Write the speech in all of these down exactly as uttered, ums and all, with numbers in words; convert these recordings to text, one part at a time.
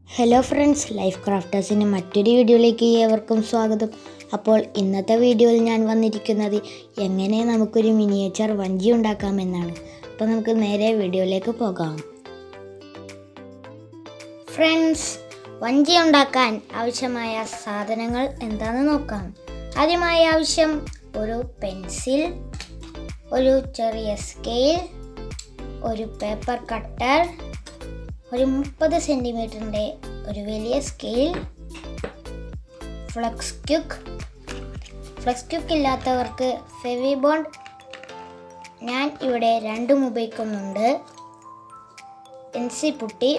Hello friends, life ക്രാഫ്റ്റേഴ്സിൻ്റെ മറ്റൊരു വീഡിയോയിലേക്ക് ഏവർക്കും സ്വാഗതം. അപ്പോൾ ഇന്നത്തെ വീഡിയോയിൽ ഞാൻ വന്നിരിക്കുന്നത് എങ്ങനെ നമുക്കൊരു മിനിയേച്ചർ വഞ്ചി ഉണ്ടാക്കാമെന്നാണ്. അപ്പോൾ നമുക്ക് നേരെ വീഡിയോയിലേക്ക് പോകാം. ഫ്രണ്ട്സ്, വഞ്ചി ഉണ്ടാക്കാൻ ആവശ്യമായ സാധനങ്ങൾ എന്താണെന്ന് നോക്കാം. ആദ്യമായി ആവശ്യം ഒരു പെൻസിൽ, ഒരു ചെറിയ സ്കെയിൽ, ഒരു പേപ്പർ കട്ടർ, ഒരു മുപ്പത് സെൻറ്റിമീറ്ററിൻ്റെ ഒരു വലിയ scale, Flex Kwik. Flex Kwik ഇല്ലാത്തവർക്ക് ഫെവിബോണ്ട് ഞാൻ ഇവിടെ രണ്ടും ഉപയോഗിക്കുന്നുണ്ട്. Pencil putty,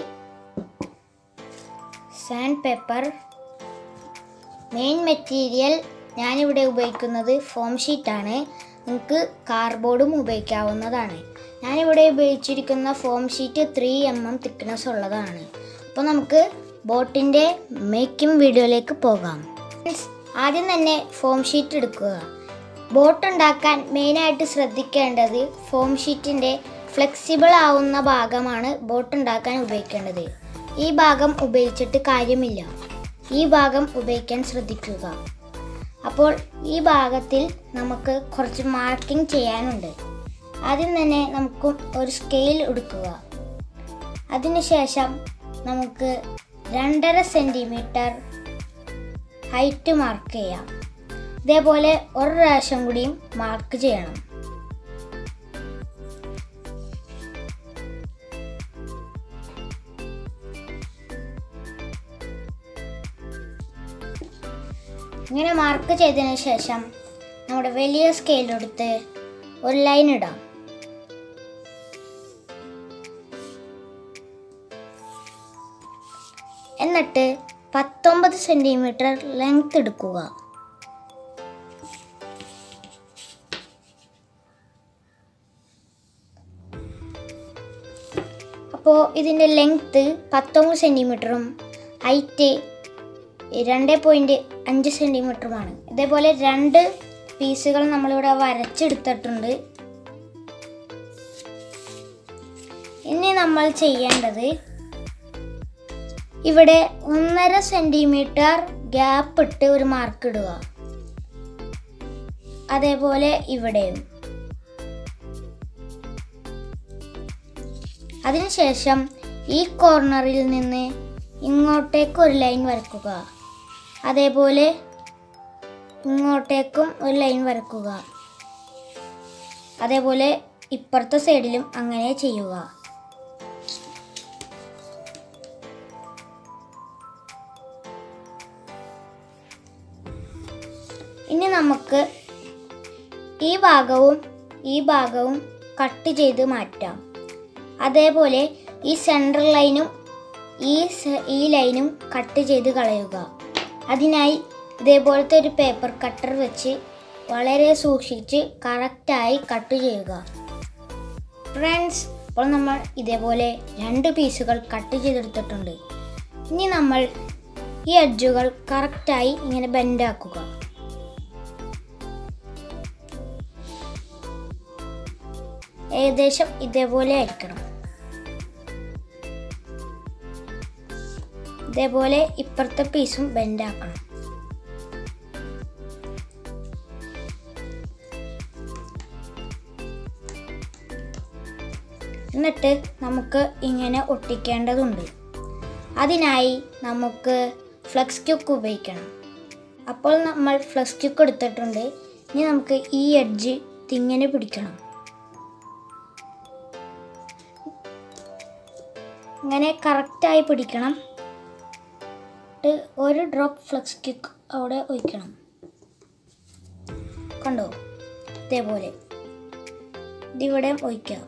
sand paper. Main material ഞാനിവിടെ ഉപയോഗിക്കുന്നത് ഫോം ഷീറ്റാണ്. നിങ്ങൾക്ക് കാർഡ്ബോർഡും ഉപയോഗിക്കാവുന്നതാണ്. ഞാനിവിടെ ഉപയോഗിച്ചിരിക്കുന്ന foam sheet three M M thickness ഉള്ളതാണ്. അപ്പോൾ നമുക്ക് ബോട്ടിൻ്റെ മേക്കിംഗ് വീഡിയോയിലേക്ക് പോകാം. ആദ്യം തന്നെ ഫോം ഷീറ്റ് എടുക്കുക. ബോട്ട് ഉണ്ടാക്കാൻ മെയിനായിട്ട് ശ്രദ്ധിക്കേണ്ടത് ഫോം ഷീറ്റിൻ്റെ ഫ്ലെക്സിബിൾ ആവുന്ന ഭാഗമാണ് ബോട്ട് ഉണ്ടാക്കാൻ ഉപയോഗിക്കേണ്ടത്. ഈ ഭാഗം ഉപയോഗിച്ചിട്ട് കാര്യമില്ല. ഈ ഭാഗം ഉപയോഗിക്കാൻ ശ്രദ്ധിക്കുക. അപ്പോൾ ഈ ഭാഗത്തിൽ നമുക്ക് കുറച്ച് മാർക്കിംഗ് ചെയ്യാനുണ്ട്. ആദ്യം തന്നെ നമുക്ക് ഒരു സ്കെയിൽ എടുക്കുക. അതിനുശേഷം നമുക്ക് രണ്ടര സെൻറ്റിമീറ്റർ ഹൈറ്റ് മാർക്ക് ചെയ്യാം. ഇതേപോലെ ഒരു പ്രാവശ്യം കൂടിയും മാർക്ക് ചെയ്യണം. ഇങ്ങനെ മാർക്ക് ചെയ്തതിന് ശേഷം നമ്മുടെ വലിയ സ്കെയിലെടുത്ത് ഒരു ലൈൻ ഇടാം. എന്നിട്ട് പത്തൊമ്പത് സെൻറ്റിമീറ്റർ ലെങ്ത് എടുക്കുക. അപ്പോൾ ഇതിൻ്റെ ലെങ്ത്ത് പത്തൊമ്പത് സെൻറ്റിമീറ്ററും ഹൈറ്റ് രണ്ട് പോയിൻറ്റ് അഞ്ച് സെൻറ്റിമീറ്ററുമാണ്. ഇതേപോലെ രണ്ട് പീസുകൾ നമ്മളിവിടെ വരച്ചെടുത്തിട്ടുണ്ട്. ഇനി നമ്മൾ ചെയ്യേണ്ടത് ഇവിടെ ഒന്നര സെൻറ്റിമീറ്റർ ഗ്യാപ്പ് ഇട്ട് ഒരു മാർക്ക് ഇടുക. അതേപോലെ ഇവിടെയും. അതിനുശേഷം ഈ കോർണറിൽ നിന്ന് ഇങ്ങോട്ടേക്ക് ഒരു ലൈൻ വരയ്ക്കുക. അതേപോലെ ഇങ്ങോട്ടേക്കും ഒരു ലൈൻ വരയ്ക്കുക. അതേപോലെ ഇപ്പുറത്തെ സൈഡിലും അങ്ങനെ ചെയ്യുക. ഇനി നമുക്ക് ഈ ഭാഗവും ഈ ഭാഗവും കട്ട് ചെയ്ത് മാറ്റാം. അതേപോലെ ഈ സെൻട്രൽ ലൈനും ഈ ഈ ലൈനും കട്ട് ചെയ്ത് കളയുക. അതിനായി ഇതേപോലത്തെ ഒരു പേപ്പർ കട്ടർ വെച്ച് വളരെ സൂക്ഷിച്ച് കറക്റ്റായി കട്ട് ചെയ്യുക. ഫ്രണ്ട്സ്, ഇപ്പോൾ നമ്മൾ ഇതേപോലെ രണ്ട് പീസുകൾ കട്ട് ചെയ്തെടുത്തിട്ടുണ്ട്. ഇനി നമ്മൾ ഈ എഡ്ജുകൾ കറക്റ്റായി ഇങ്ങനെ ബെൻഡാക്കുക. ഏകദേശം ഇതേപോലെ ആയിരിക്കണം. ഇതേപോലെ ഇപ്പുറത്തെ പീസും ബെൻഡാക്കണം. എന്നിട്ട് നമുക്ക് ഇങ്ങനെ ഒട്ടിക്കേണ്ടതുണ്ട്. അതിനായി നമുക്ക് ഫ്ലക്സ് ക്യുക്ക് ഉപയോഗിക്കണം. അപ്പോൾ നമ്മൾ ഫ്ലക്സ് ക്യുക്ക് എടുത്തിട്ടുണ്ട്. ഇനി നമുക്ക് ഈ എഡ്ജ് ഇങ്ങനെ പിടിക്കണം. ഇങ്ങനെ കറക്റ്റായി പിടിക്കണം. ഒരു ഡ്രോപ്പ് ഫ്ലക്സ് ക്യുക്ക് അവിടെ ഒഴിക്കണം. കണ്ടോ? ഇതേപോലെ ഇതിവിടെ ഒഴിക്കാം.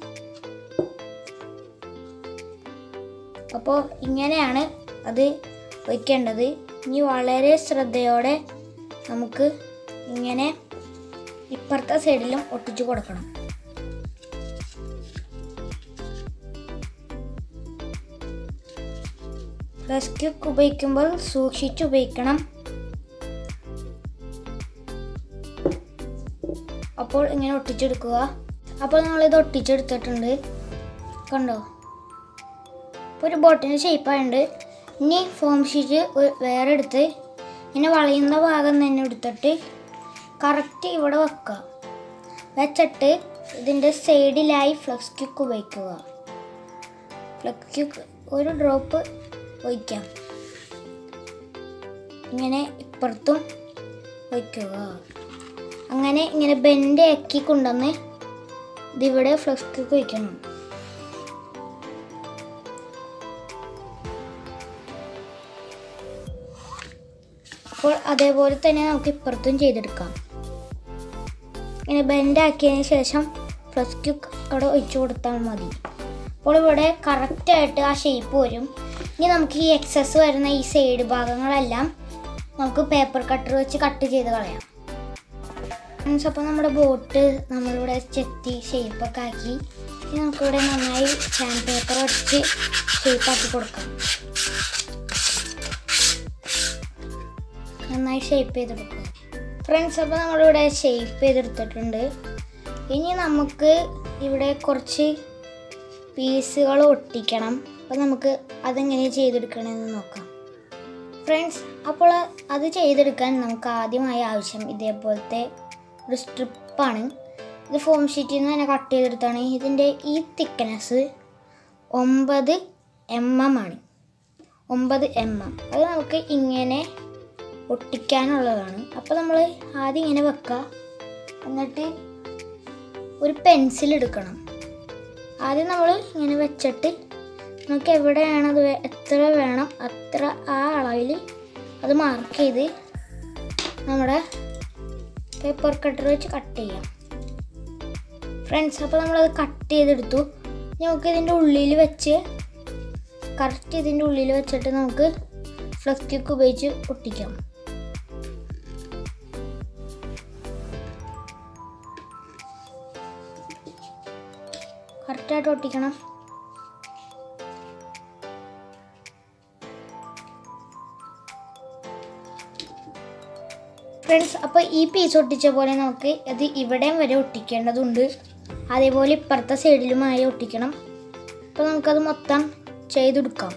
അപ്പോൾ ഇങ്ങനെയാണ് അത് ഒഴിക്കേണ്ടത്. ഇനി വളരെ ശ്രദ്ധയോടെ നമുക്ക് ഇങ്ങനെ ഇപ്പുറത്തെ സൈഡിലും ഒട്ടിച്ചു കൊടുക്കണം. ഫ്ലക്സ് ക്യുക്ക് ഉപയോഗിക്കുമ്പോൾ സൂക്ഷിച്ച് ഉപയോഗിക്കണം. അപ്പോൾ ഇങ്ങനെ ഒട്ടിച്ചെടുക്കുക. അപ്പോൾ നമ്മളിത് ഒട്ടിച്ചെടുത്തിട്ടുണ്ട്. കണ്ടോ? ഇപ്പോൾ ഒരു ബോട്ടിൻ്റെ ഷേപ്പായുണ്ട്. ഇനി ഫോം ഷീറ്റ് വേറെ എടുത്ത് ഇങ്ങനെ വളയുന്ന ഭാഗം തന്നെ എടുത്തിട്ട് കറക്റ്റ് ഇവിടെ വെക്കുക. വെച്ചിട്ട് ഇതിൻ്റെ സൈഡിലായി ഫ്ലെക്സ് ക്യൂക്ക് ഉപയോഗിക്കുക. ഫ്ലെക്സ് ക്യൂക്ക് ഒരു ഡ്രോപ്പ് ഒഴിക്കാം. ഇങ്ങനെ ഇപ്പുറത്തും വയ്ക്കുക. അങ്ങനെ ഇങ്ങനെ ബെൻഡ് ആക്കി കൊണ്ടുവന്ന് ഇതിവിടെ ഫ്ലെക്സ് ക്യൂക്ക് വയ്ക്കണം. അപ്പോൾ അതേപോലെ തന്നെ നമുക്ക് ഇപ്പുറത്തും ചെയ്തെടുക്കാം. ഇങ്ങനെ ബെൻഡ് ആക്കിയതിന് ശേഷം ഫ്ലെക്സ് ക്യൂക്ക് അവിടെ ഒഴിച്ചു കൊടുത്താൽ മതി. അപ്പോൾ ഇവിടെ കറക്റ്റായിട്ട് ആ ഷേപ്പ് വരും. ഇനി നമുക്ക് ഈ എക്സസ് വരുന്ന ഈ സൈഡ് ഭാഗങ്ങളെല്ലാം നമുക്ക് പേപ്പർ കട്ടർ വെച്ച് കട്ട് ചെയ്ത് കളയാം. ഫ്രണ്ട്സ്, അപ്പോൾ നമ്മുടെ ബോട്ട് നമ്മളിവിടെ ചെത്തി ഷേപ്പൊക്കെ ആക്കി. ഇനി നമുക്കിവിടെ നന്നായി സാൻഡ് പേപ്പർ വെച്ച് ഷേപ്പാക്കി കൊടുക്കാം. നന്നായി ഷേപ്പ് ചെയ്തെടുക്കുക. ഫ്രണ്ട്സ്, അപ്പോൾ നമ്മളിവിടെ ഷേപ്പ് ചെയ്തെടുത്തിട്ടുണ്ട്. ഇനി നമുക്ക് ഇവിടെ കുറച്ച് പീസുകൾ ഒട്ടിക്കണം. അപ്പോൾ നമുക്ക് അതെങ്ങനെ ചെയ്തെടുക്കണമെന്ന് നോക്കാം. ഫ്രണ്ട്സ്, അപ്പോൾ അത് ചെയ്തെടുക്കാൻ നമുക്ക് ആദ്യമായി ആവശ്യം ഇതേപോലത്തെ ഒരു സ്ട്രിപ്പാണ്. ഇത് ഫോം ഷീറ്റിൽ നിന്ന് തന്നെ കട്ട് ചെയ്തെടുത്താണ്. ഇതിൻ്റെ ഈ തിക്നെസ് ഒമ്പത് എം എം ആണ്. ഒമ്പത് എം എം അത് നമുക്ക് ഇങ്ങനെ ഒട്ടിക്കാനുള്ളതാണ്. അപ്പോൾ നമ്മൾ ആദ്യം ഇങ്ങനെ വെക്കുക. എന്നിട്ട് ഒരു പെൻസിൽ എടുക്കണം. ആദ്യം നമ്മൾ ഇങ്ങനെ വെച്ചിട്ട് നമുക്ക് എവിടെയാണ് അത് എത്ര വേണം അത്ര ആ അളവിൽ അത് മാർക്ക് ചെയ്ത് നമ്മുടെ പേപ്പർ കട്ടർ വെച്ച് കട്ട് ചെയ്യാം. ഫ്രണ്ട്സ്, അപ്പോൾ നമ്മളത് കട്ട് ചെയ്തെടുത്തു. നമുക്ക് ഇതിൻ്റെ ഉള്ളിൽ വെച്ച് കറക്റ്റ് ഇതിൻ്റെ ഉള്ളിൽ വെച്ചിട്ട് നമുക്ക് ഫ്ലെക്സ് ക്യൂക്ക് ഉപയോഗിച്ച് ഒട്ടിക്കാം. കറക്റ്റായിട്ട് ഒട്ടിക്കണം. ഫ്രണ്ട്സ്, അപ്പോൾ ഈ പീസ് ഒട്ടിച്ച പോലെ നമുക്ക് അത് ഇവിടെയും വരെ ഒട്ടിക്കേണ്ടതുണ്ട്. അതേപോലെ ഇപ്പുറത്തെ സൈഡിലുമായി ഒട്ടിക്കണം. അപ്പോൾ നമുക്കത് മൊത്തം ചെയ്തെടുക്കാം.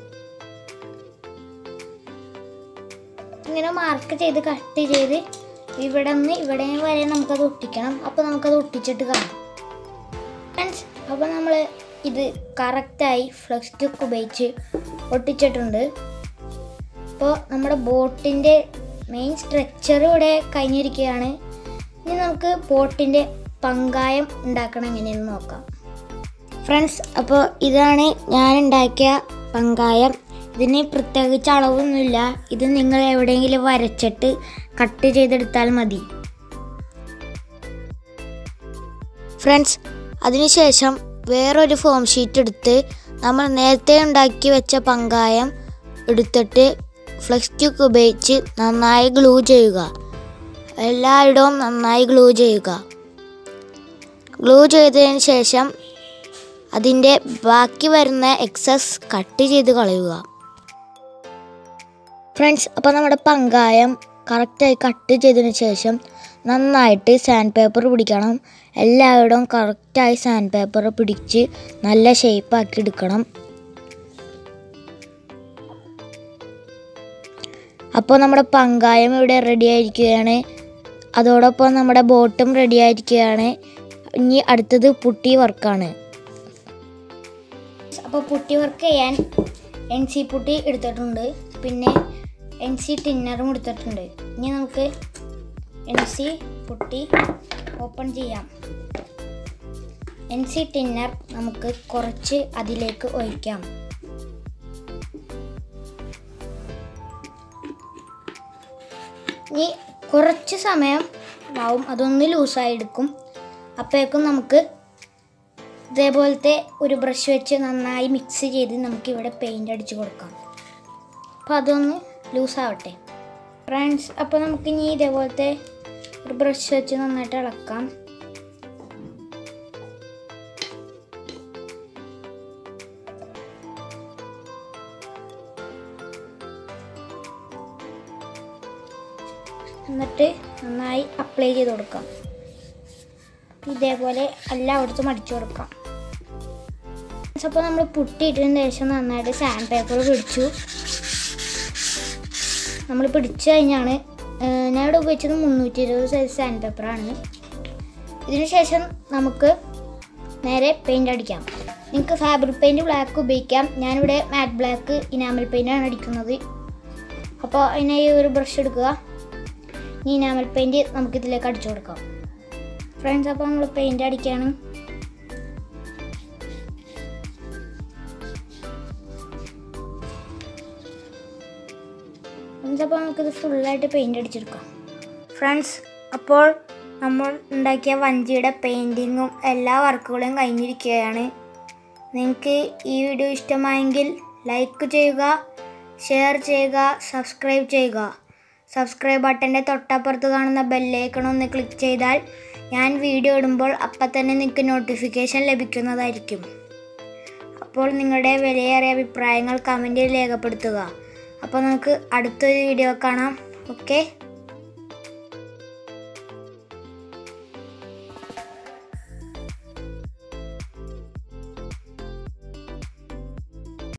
ഇങ്ങനെ മാർക്ക് ചെയ്ത് കട്ട് ചെയ്ത് ഇവിടെ നിന്ന് ഇവിടെ വരെ നമുക്കത് ഒട്ടിക്കണം. അപ്പോൾ നമുക്കത് ഒട്ടിച്ചിട്ട് കാണാം. ഫ്രണ്ട്സ്, അപ്പോൾ നമ്മൾ ഇത് കറക്റ്റായി ഫ്ലെക്സ് ക്യൂക്ക് ഉപയോഗിച്ച് ഒട്ടിച്ചിട്ടുണ്ട്. അപ്പോൾ നമ്മുടെ ബോട്ടിൻ്റെ മെയിൻ സ്ട്രക്ചർ ഇവിടെ കഴിഞ്ഞിരിക്കുകയാണ്. ഇനി നമുക്ക് ബോട്ടിൻ്റെ പങ്കായം ഉണ്ടാക്കണം എങ്ങനെയെന്ന് നോക്കാം. ഫ്രണ്ട്സ്, അപ്പോൾ ഇതാണ് ഞാൻ ഉണ്ടാക്കിയ പങ്കായം. ഇതിന് പ്രത്യേകിച്ച് അളവൊന്നുമില്ല. ഇത് നിങ്ങൾ എവിടെയെങ്കിലും വരച്ചിട്ട് കട്ട് ചെയ്തെടുത്താൽ മതി. ഫ്രണ്ട്സ്, അതിനുശേഷം വേറൊരു ഫോം ഷീറ്റ് എടുത്ത് നമ്മൾ നേരത്തെ ഉണ്ടാക്കി വെച്ച പങ്കായം എടുത്തിട്ട് ഫ്ലെക്സ് ക്യൂക്ക് ഉപയോഗിച്ച് നന്നായി ഗ്ലൂ ചെയ്യുക. എല്ലായിടവും നന്നായി ഗ്ലൂ ചെയ്യുക. ഗ്ലൂ ചെയ്തതിന് ശേഷം അതിൻ്റെ ബാക്കി വരുന്ന എക്സസ് കട്ട് ചെയ്ത് കളയുക. ഫ്രണ്ട്സ്, അപ്പോൾ നമ്മുടെ പങ്കായം കറക്റ്റായി കട്ട് ചെയ്തതിന് ശേഷം നന്നായിട്ട് സാൻഡ് പേപ്പർ പിടിക്കണം. എല്ലായിടവും കറക്റ്റായി സാൻഡ് പേപ്പർ പിടിച്ച് നല്ല ഷേപ്പാക്കി എടുക്കണം. അപ്പോൾ നമ്മുടെ പങ്കായം ഇവിടെ റെഡി ആയിരിക്കുകയാണ്. അതോടൊപ്പം നമ്മുടെ ബോട്ടും റെഡി ആയിരിക്കുകയാണ്. ഇനി അടുത്തത് പുട്ടി വർക്കാണ്. അപ്പോൾ പുട്ടി വർക്ക് ചെയ്യാൻ എൻ സി പുട്ടി എടുത്തിട്ടുണ്ട്. പിന്നെ എൻ സി ടിന്നറും എടുത്തിട്ടുണ്ട്. ഇനി നമുക്ക് എൻ സി പുട്ടി ഓപ്പൺ ചെയ്യാം. എൻ സി ടിന്നർ നമുക്ക് കുറച്ച് അതിലേക്ക് ഒഴിക്കാം. ഇനി കുറച്ച് സമയം ആവും, അതൊന്ന് ലൂസായി എടുക്കും. അപ്പോഴേക്കും നമുക്ക് ഇതേപോലത്തെ ഒരു ബ്രഷ് വെച്ച് നന്നായി മിക്സ് ചെയ്ത് നമുക്കിവിടെ പെയിൻ്റ് അടിച്ച് കൊടുക്കാം. അപ്പോൾ അതൊന്ന് ലൂസാവട്ടെ. ഫ്രണ്ട്സ്, അപ്പോൾ നമുക്കിനി ഇതേപോലത്തെ ഒരു ബ്രഷ് വെച്ച് നന്നായിട്ട് ഇളക്കാം. എന്നിട്ട് നന്നായി അപ്ലൈ ചെയ്ത് കൊടുക്കാം. ഇതേപോലെ എല്ലായിടത്തും അടിച്ചു കൊടുക്കാം. അപ്പോൾ നമ്മൾ പുട്ടിയിട്ടതിന് ശേഷം നന്നായിട്ട് സാൻഡ് പേപ്പർ പിടിച്ചു. നമ്മൾ പിടിച്ചു കഴിഞ്ഞാണ് ഞാൻ ഇവിടെ ഉപയോഗിച്ചത് മുന്നൂറ്റി ഇരുപത് സൈസ് സാൻഡ് പേപ്പറാണ്. ഇതിന് ശേഷം നമുക്ക് നേരെ പെയിൻ്റ് അടിക്കാം. നിങ്ങൾക്ക് ഫാബ്രിക് പെയിൻറ്റ് ബ്ലാക്ക് ഉപയോഗിക്കാം. ഞാനിവിടെ മാറ്റ് ബ്ലാക്ക് ഇനാമൽ പെയിൻ്റാണ് അടിക്കുന്നത്. അപ്പോൾ അതിനായി ഒരു ബ്രഷ് എടുക്കുക. ഈ ഇനാമൽ പെയിൻറ്റ് നമുക്കിതിലേക്ക് അടിച്ചു കൊടുക്കാം. ഫ്രണ്ട്സ്, അപ്പോൾ നമ്മൾ പെയിൻറ്റ് അടിക്കുകയാണ്. ഫ്രണ്ട്സ്, അപ്പോൾ നമുക്കിത് ഫുള്ളായിട്ട് പെയിൻറ്റ് അടിച്ചെടുക്കാം. ഫ്രണ്ട്സ്, അപ്പോൾ നമ്മൾ ഉണ്ടാക്കിയ വഞ്ചിയുടെ പെയിൻറ്റിങ്ങും എല്ലാ വർക്കുകളും കഴിഞ്ഞിരിക്കുകയാണ്. നിങ്ങൾക്ക് ഈ വീഡിയോ ഇഷ്ടമായെങ്കിൽ ലൈക്ക് ചെയ്യുക, ഷെയർ ചെയ്യുക, സബ്സ്ക്രൈബ് ചെയ്യുക. സബ്സ്ക്രൈബ് ബട്ടൻ്റെ തൊട്ടപ്പുറത്ത് കാണുന്ന ബെല്ലൈക്കൺ ഒന്ന് ക്ലിക്ക് ചെയ്താൽ ഞാൻ വീഡിയോ ഇടുമ്പോൾ അപ്പം തന്നെ നിങ്ങൾക്ക് നോട്ടിഫിക്കേഷൻ ലഭിക്കുന്നതായിരിക്കും. അപ്പോൾ നിങ്ങളുടെ വിലയേറിയ അഭിപ്രായങ്ങൾ കമൻറ്റിൽ രേഖപ്പെടുത്തുക. അപ്പോൾ നമുക്ക് അടുത്തൊരു വീഡിയോ കാണാം. ഓക്കെ.